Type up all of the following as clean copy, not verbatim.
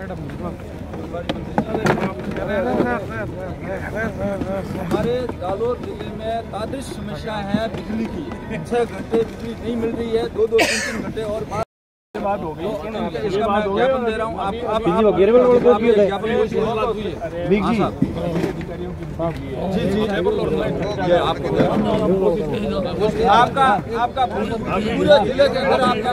हमारे जालोर जिले में तादिश समस्या है बिजली की। 6 घंटे बिजली नहीं मिल रही है, 2-2, 3-3 घंटे और बात हो गई। इसका मैं ज्ञापन दे रहा हूँ। आप आपका पूरे जिले के अंदर आपका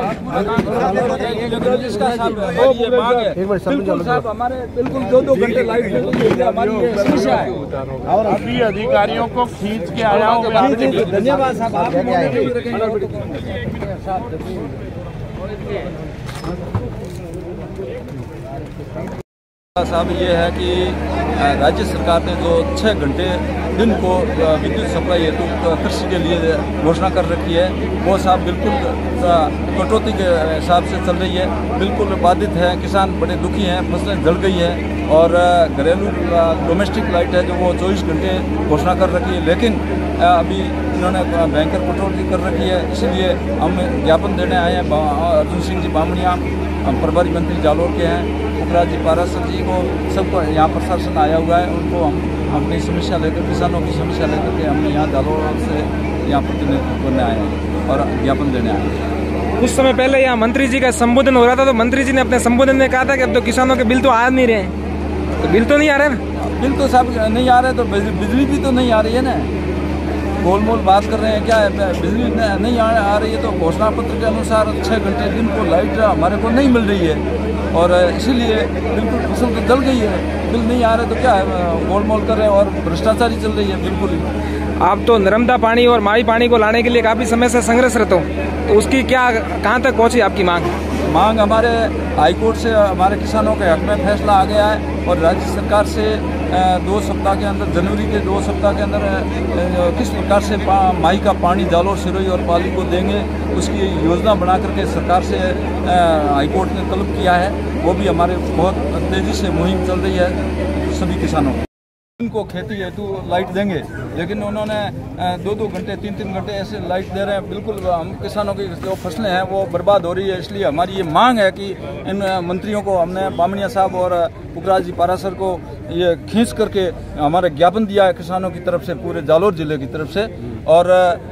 जिसका साहब ये मांग है बिल्कुल साहब हमारे बिल्कुल 2-2 घंटे लाइट हमारी ये समस्या है और अभी अधिकारियों को खींच के आया हूँ। धन्यवाद साहब। आप साहब ये है कि राज्य सरकार ने जो 6 घंटे दिन को विद्युत सप्लाई हेतु कृषि के लिए घोषणा कर रखी है, वो साहब बिल्कुल कटौती के हिसाब से चल रही है, बिल्कुल बाधित है। किसान बड़े दुखी हैं, फसलें जल गई हैं और घरेलू डोमेस्टिक लाइट है जो वो 24 घंटे घोषणा कर रखी है, लेकिन अभी इन्होंने भयंकर कटौती कर रखी है। इसलिए हम ज्ञापन देने आए हैं। अर्जुन सिंह जी बामणिया प्रभारी मंत्री जालोर के हैं, पुखराज जी पारासर जी को सबको यहाँ प्रशासन आया हुआ है, उनको हम अपनी समस्या लेकर किसानों की समस्या लेकर के हम यहाँ जालोर से यहाँ प्रतिनिधित्व करने आए हैं और ज्ञापन देने आए हैं। कुछ समय पहले यहाँ मंत्री जी का संबोधन हो रहा था, तो मंत्री जी ने अपने संबोधन में कहा था कि अब तो किसानों के बिल तो आ नहीं रहे हैं। तो बिल तो नहीं आ रहे ना? बिल तो सब नहीं आ रहे, तो बिजली भी तो नहीं आ रही है ना। गोलमोल बात कर रहे हैं क्या है, बिजली नहीं आ रही है तो घोषणा पत्र के अनुसार 6 घंटे दिन को लाइट हमारे को नहीं मिल रही है और इसीलिए बिल्कुल फसल तो जल गई है। बिल नहीं आ रहे तो क्या है, गोलमोल कर रहे हैं और भ्रष्टाचारी चल रही है बिल्कुल ही। आप तो नर्मदा पानी और माई पानी को लाने के लिए काफ़ी समय से संघर्षरत हो, तो उसकी क्या कहाँ तक पहुँची आपकी मांग? हमारे हाईकोर्ट से हमारे किसानों के हक में फैसला आ गया है और राज्य सरकार से 2 सप्ताह के अंदर, जनवरी के 2 सप्ताह के अंदर किस प्रकार से माई का पानी जालोर, सिरोही और पाली को देंगे, उसकी योजना बना करके सरकार से हाईकोर्ट ने तलब किया है। वो भी हमारे बहुत तेज़ी से मुहिम चल रही है सभी किसानों को। इनको खेती हेतु लाइट देंगे, लेकिन उन्होंने 2-2 घंटे 3-3 घंटे ऐसे लाइट दे रहे हैं। बिल्कुल हम किसानों की जो फसलें हैं वो बर्बाद हो रही है। इसलिए हमारी ये मांग है कि इन मंत्रियों को, हमने बामणिया साहब और पुखराज जी पारासर को ये खींच करके हमारे ज्ञापन दिया है किसानों की तरफ से, पूरे जालोर जिले की तरफ से। और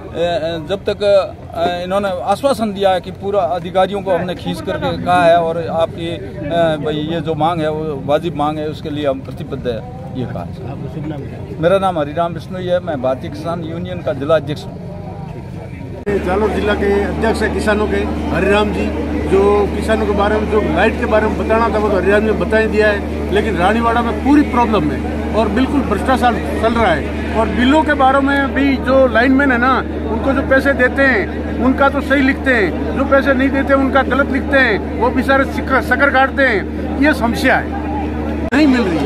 जब तक इन्होंने आश्वासन दिया है कि पूरा अधिकारियों को हमने खींच करके कहा है और आपकी भाई ये जो मांग है वो वाजिब मांग है, उसके लिए हम प्रतिबद्ध है, ये कहा। मेरा नाम हरिराम बिश्नोई है, मैं भारतीय किसान यूनियन का जिला अध्यक्ष हूँ। जालोर जिला के अध्यक्ष है किसानों के हरिराम जी, जो किसानों के बारे में, जो लाइट के बारे में बताना था वो तो हरिराम ने बता ही दिया है। लेकिन रानीवाड़ा में पूरी प्रॉब्लम है और बिल्कुल भ्रष्टाचार चल रहा है। और बिलों के बारे में भी जो लाइनमैन है ना, उनको जो पैसे देते हैं उनका तो सही लिखते हैं, जो पैसे नहीं देते उनका गलत लिखते हैं, वो बेचारे शक्कर काटते हैं। ये समस्या है, नहीं मिल रही है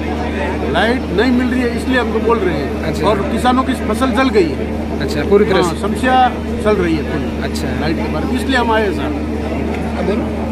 लाइट, नहीं मिल रही है, इसलिए हमको बोल रहे हैं। अच्छा। और किसानों की फसल जल गई है। अच्छा, पूरी तरह से समस्या चल रही है पूरी। अच्छा, लाइट के बारे में, इसलिए हम आए सर।